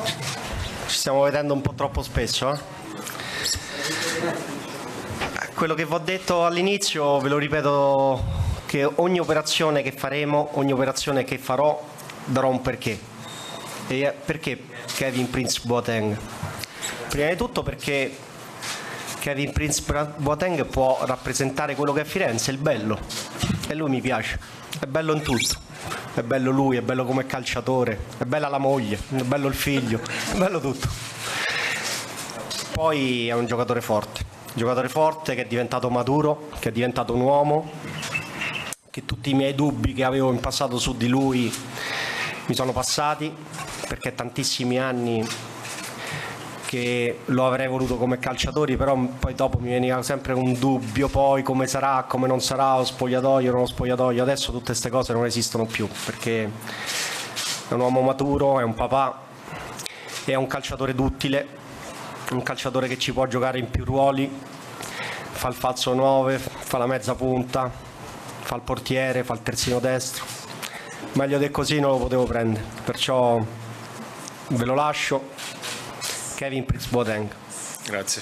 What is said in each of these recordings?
Ci stiamo vedendo un po' troppo spesso, eh? Quello che vi ho detto all'inizio ve lo ripeto, che ogni operazione che faremo, ogni operazione che farò, darò un perché. E perché Kevin Prince Boateng? Prima di tutto perché Kevin Prince Boateng può rappresentare quello che è Firenze, il bello, e lui mi piace, è bello in tutto, è bello lui, è bello come calciatore, è bella la moglie, è bello il figlio, è bello tutto. Poi è un giocatore forte che è diventato maturo, che è diventato un uomo, che tutti i miei dubbi che avevo in passato su di lui mi sono passati, perché tantissimi anni che lo avrei voluto come calciatore, però poi dopo mi veniva sempre un dubbio, poi come sarà, come non sarà, lo spogliatoio, non lo spogliatoio. Adesso tutte queste cose non esistono più, perché è un uomo maturo, è un papà, è un calciatore duttile, un calciatore che ci può giocare in più ruoli, fa il falso 9, fa la mezza punta, fa il portiere, fa il terzino destro. Meglio di così non lo potevo prendere, perciò ve lo lascio. Kevin Prince Boateng. Grazie.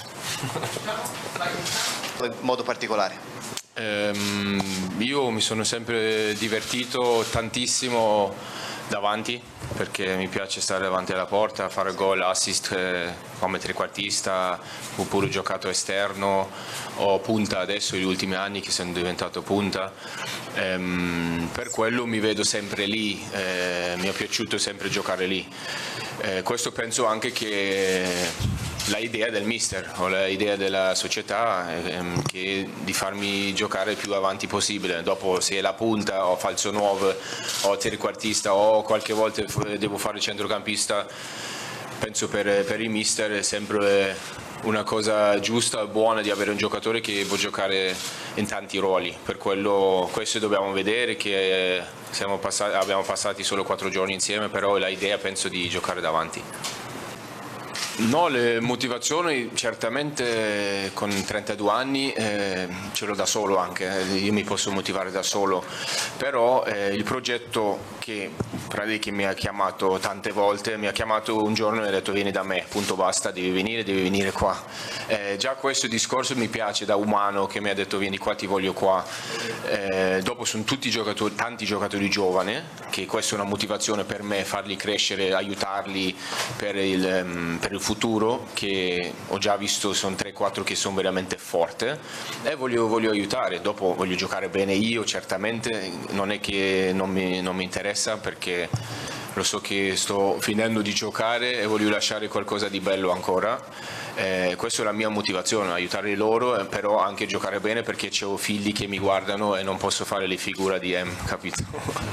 In modo particolare? Io mi sono sempre divertito tantissimo davanti, perché mi piace stare davanti alla porta, fare gol, assist come trequartista, oppure giocato esterno o punta adesso negli ultimi anni che sono diventato punta. Per quello mi vedo sempre lì, mi è piaciuto sempre giocare lì. Questo penso anche che l'idea del mister o l'idea della società che di farmi giocare il più avanti possibile. Dopo, se è la punta o falso 9 o trequartista o qualche volta devo fare centrocampista, penso per il mister è sempre una cosa giusta e buona di avere un giocatore che può giocare in tanti ruoli. Per quello questo dobbiamo vedere, che abbiamo passati solo 4 giorni insieme, però l'idea penso di giocare davanti. No, le motivazioni certamente con 32 anni ce l'ho da solo anche, io mi posso motivare da solo, però il progetto che mi ha chiamato tante volte, mi ha chiamato un giorno e ha detto vieni da me, punto basta, devi venire qua. Già questo discorso mi piace da umano, che mi ha detto vieni qua, ti voglio qua. Dopo sono tutti giocatori, tanti giocatori giovani, che questa è una motivazione per me, farli crescere, aiutarli per il futuro, che ho già visto sono 3-4 che sono veramente forti e voglio aiutare. Dopo voglio giocare bene io, certamente, non è che non mi interessa, perché lo so che sto finendo di giocare e voglio lasciare qualcosa di bello ancora. Questa è la mia motivazione, aiutare loro, però anche giocare bene, perché ho figli che mi guardano e non posso fare le figure di capito?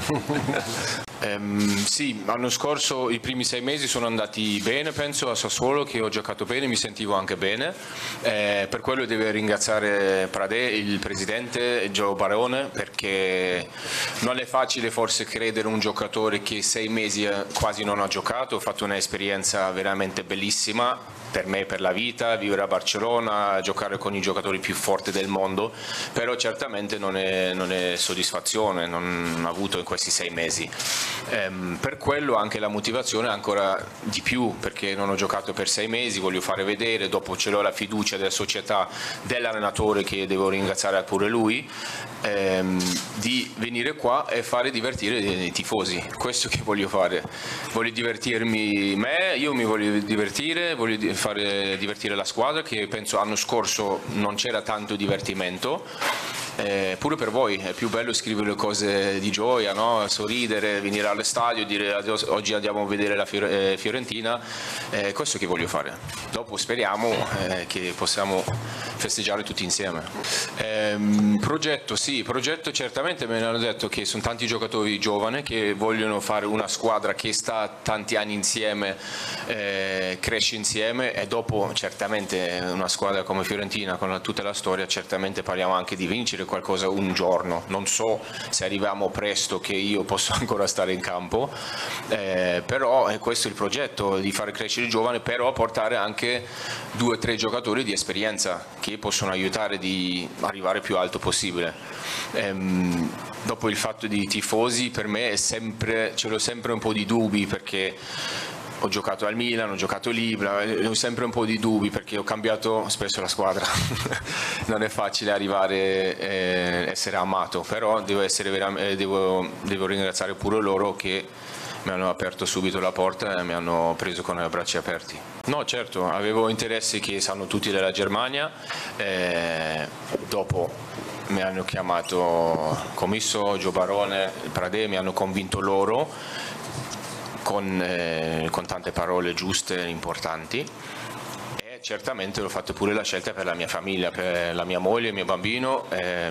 Sì, l'anno scorso i primi 6 mesi sono andati bene, penso, a Sassuolo, che ho giocato bene, mi sentivo anche bene. Per quello devo ringraziare Pradè, il presidente Gio Barone, perché non è facile forse credere un giocatore che 6 mesi quasi non ha giocato. Ho fatto un'esperienza veramente bellissima per me, per la vita, vivere a Barcellona, giocare con i giocatori più forti del mondo, però certamente non è soddisfazione, non ho avuto in questi 6 mesi. Per quello anche la motivazione è ancora di più, perché non ho giocato per 6 mesi, voglio fare vedere, dopo ce l'ho la fiducia della società, dell'allenatore, che devo ringraziare pure lui, di venire qua e fare divertire i tifosi. Questo che voglio fare, voglio divertirmi me, io mi voglio divertire, voglio fare divertire la squadra, che penso l'anno scorso non c'era tanto divertimento. Pure per voi è più bello scrivere le cose di gioia, no? Sorridere, venire allo stadio, dire oggi andiamo a vedere la Fiorentina, questo che voglio fare. Dopo speriamo che possiamo festeggiare tutti insieme. Progetto, sì, progetto certamente me ne hanno detto che sono tanti giocatori giovani che vogliono fare una squadra che sta tanti anni insieme, cresce insieme, e dopo certamente una squadra come Fiorentina con tutta la storia, certamente parliamo anche di vincere qualcosa un giorno. Non so se arriviamo presto, che io posso ancora stare in campo, però questo è il progetto, di fare crescere i giovani, però portare anche 2 o 3 giocatori di esperienza che possono aiutare di arrivare più alto possibile. Dopo il fatto di tifosi, per me è sempre, ce l'ho sempre un po' di dubbi, perché ho giocato al Milan, ho giocato lì, ho sempre un po' di dubbi perché ho cambiato spesso la squadra. Non è facile arrivare essere amato, però devo ringraziare pure loro che mi hanno aperto subito la porta e mi hanno preso con i bracci aperti. No, certo, avevo interessi che sanno tutti della Germania, dopo mi hanno chiamato Commisso, Gio Barone, Pradè, mi hanno convinto loro con tante parole giuste e importanti. Certamente ho fatto pure la scelta per la mia famiglia, per la mia moglie, il mio bambino.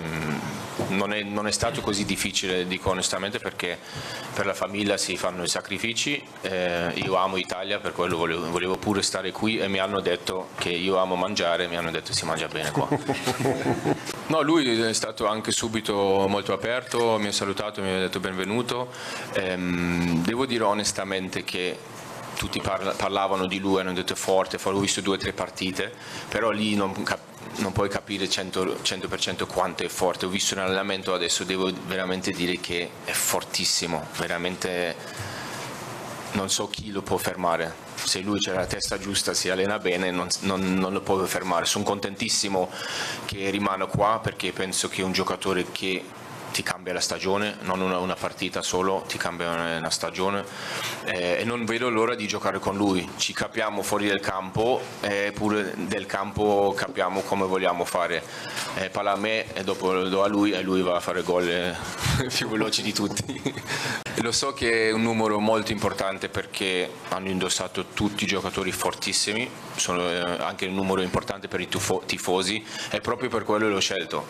Non è stato così difficile, dico onestamente, perché per la famiglia si fanno i sacrifici. Io amo Italia, per quello volevo pure stare qui e mi hanno detto che io amo mangiare, mi hanno detto si mangia bene qua. No, lui è stato anche subito molto aperto, mi ha salutato, mi ha detto benvenuto. Devo dire onestamente che tutti parlavano di lui, hanno detto forte, ho visto 2 o 3 partite, però lì non puoi capire 100% quanto è forte. Ho visto un allenamento adesso, devo veramente dire che è fortissimo, veramente non so chi lo può fermare. Se lui c'ha la testa giusta, si allena bene, non lo può fermare. Sono contentissimo che rimane qua perché penso che è un giocatore che ti cambia la stagione, non una partita solo, ti cambia una stagione, e non vedo l'ora di giocare con lui. Ci capiamo fuori del campo e pure del campo capiamo come vogliamo fare. Palla a me e dopo lo do a lui e lui va a fare gol più veloci di tutti. Lo so che è un numero molto importante perché hanno indossato tutti giocatori fortissimi, sono anche un numero importante per i tifosi e proprio per quello l'ho scelto,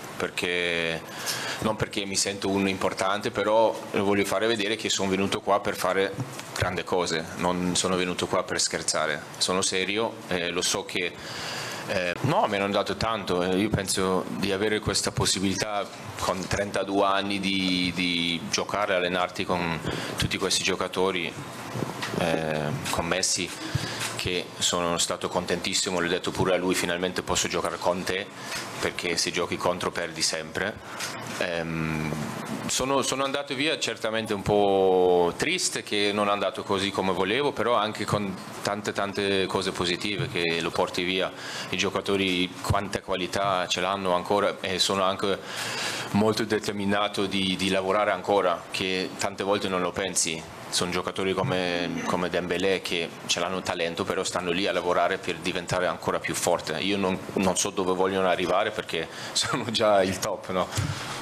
non perché mi sento uno importante, però voglio fare vedere che sono venuto qua per fare grandi cose, non sono venuto qua per scherzare, sono serio, lo so che no, mi hanno dato tanto, io penso di avere questa possibilità con 32 anni di giocare, allenarti con tutti questi giocatori, con Messi, che sono stato contentissimo, l'ho detto pure a lui, finalmente posso giocare con te, perché se giochi contro perdi sempre. Sono andato via certamente un po' triste che non è andato così come volevo, però anche con tante cose positive che lo porti via. I giocatori quanta qualità ce l'hanno ancora e sono anche molto determinato di lavorare ancora, che tante volte non lo pensi. Sono giocatori come Dembélé che ce l'hanno talento, però stanno lì a lavorare per diventare ancora più forte. Io non so dove vogliono arrivare perché sono già il top, no?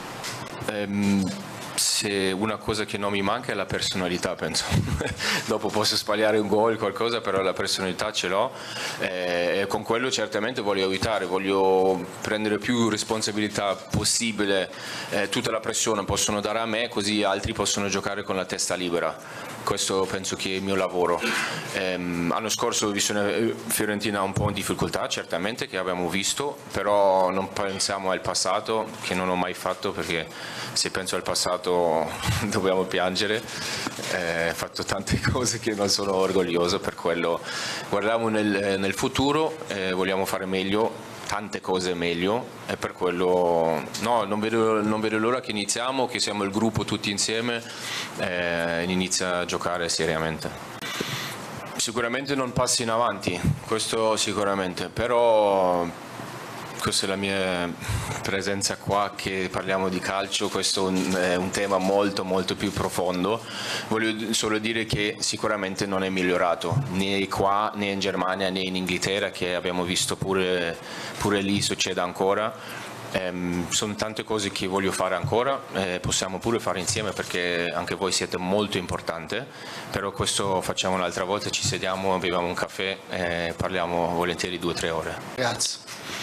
Se una cosa che non mi manca è la personalità, penso. Dopo posso sbagliare un gol, qualcosa, però la personalità ce l'ho e con quello certamente voglio aiutare, voglio prendere più responsabilità possibile, tutta la pressione possono dare a me, così altri possono giocare con la testa libera. Questo penso che è il mio lavoro. L'anno scorso ho visto Fiorentina un po' in difficoltà, certamente, che abbiamo visto, però non pensiamo al passato, che non ho mai fatto, perché se penso al passato dobbiamo piangere. Ho fatto tante cose che non sono orgoglioso, per quello guardiamo nel futuro, vogliamo fare meglio, tante cose meglio, e per quello no, non vedo l'ora che iniziamo, che siamo il gruppo tutti insieme e inizia a giocare seriamente. Sicuramente non passi in avanti, questo sicuramente, però questa è la mia presenza qua, che parliamo di calcio, questo è un tema molto più profondo. Voglio solo dire che sicuramente non è migliorato, né qua né in Germania né in Inghilterra, che abbiamo visto pure lì succede ancora. Sono tante cose che voglio fare ancora, possiamo pure fare insieme perché anche voi siete molto importanti, però questo facciamo un'altra volta, ci sediamo, beviamo un caffè e parliamo volentieri 2 o 3 ore. Grazie.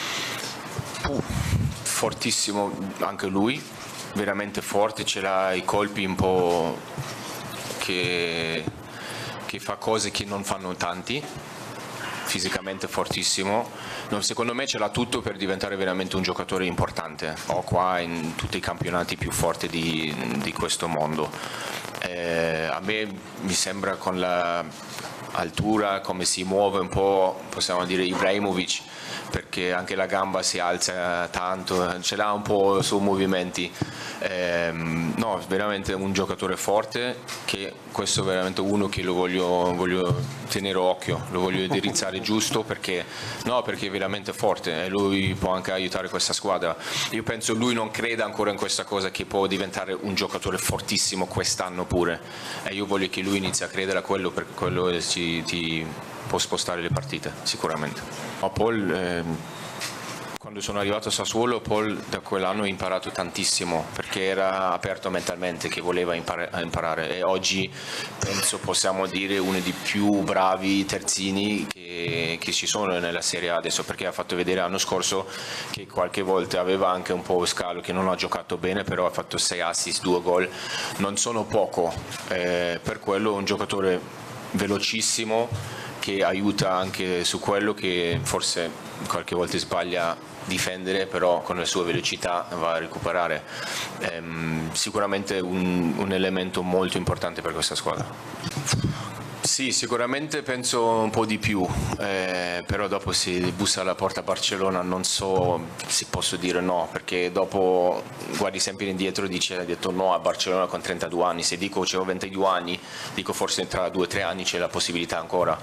Fortissimo anche lui, veramente forte, ce l'ha i colpi un po' che fa cose che non fanno tanti, fisicamente fortissimo. Secondo me ce l'ha tutto per diventare veramente un giocatore importante, o qua in tutti i campionati più forti di questo mondo. A me mi sembra con l'altura, come si muove un po', possiamo dire Ibrahimovic, perché perché anche la gamba si alza tanto, ce l'ha un po' su movimenti. No, veramente un giocatore forte, che questo è veramente uno che lo voglio tenere occhio, lo voglio indirizzare giusto, perché è veramente forte e lui può anche aiutare questa squadra. Io penso lui non creda ancora in questa cosa, che può diventare un giocatore fortissimo quest'anno pure, e io voglio che lui inizi a credere a quello, perché quello ti può spostare le partite sicuramente. Ma Paul, quando sono arrivato a Sassuolo, Paul da quell'anno ha imparato tantissimo, perché era aperto mentalmente, che voleva imparare, e oggi penso possiamo dire uno dei più bravi terzini che ci sono nella Serie A adesso, perché ha fatto vedere l'anno scorso che qualche volta aveva anche un po' scalo, che non ha giocato bene, però ha fatto 6 assist, 2 gol, non sono poco, per quello è un giocatore velocissimo, che aiuta anche su quello, che forse qualche volta sbaglia difendere, però con la sua velocità va a recuperare. Sicuramente un elemento molto importante per questa squadra. Sì, sicuramente penso un po' di più, però dopo si bussa alla porta a Barcellona, non so se posso dire no, perché dopo guardi sempre indietro e hai detto no a Barcellona con 32 anni, se dico c'ho 22 anni, dico forse tra 2 o 3 anni c'è la possibilità ancora.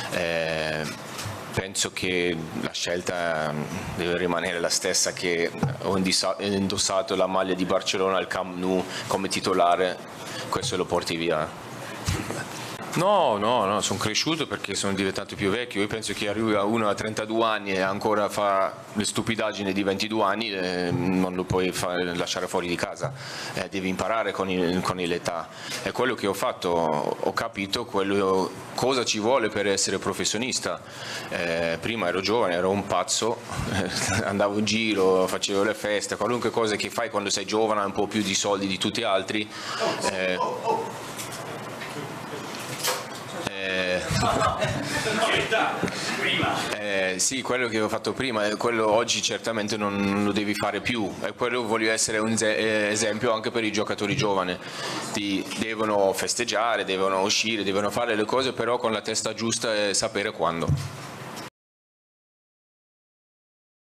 Penso che la scelta deve rimanere la stessa, che ho indossato la maglia di Barcellona al Camp Nou come titolare, questo lo porti via. No, sono cresciuto perché sono diventato più vecchio. Io penso che arrivi a uno a 32 anni e ancora fa le stupidaggini di 22 anni, non lo puoi lasciare fuori di casa, devi imparare con l'età. È quello che ho fatto, ho capito cosa ci vuole per essere professionista. Prima ero giovane, ero un pazzo, andavo in giro, facevo le feste, qualunque cosa che fai quando sei giovane, hai un po' più di soldi di tutti gli altri. Sì, quello che ho fatto prima, quello oggi certamente non lo devi fare più, e quello voglio essere un esempio anche per i giocatori giovani. Devono festeggiare, devono uscire, devono fare le cose, però con la testa giusta e sapere quando.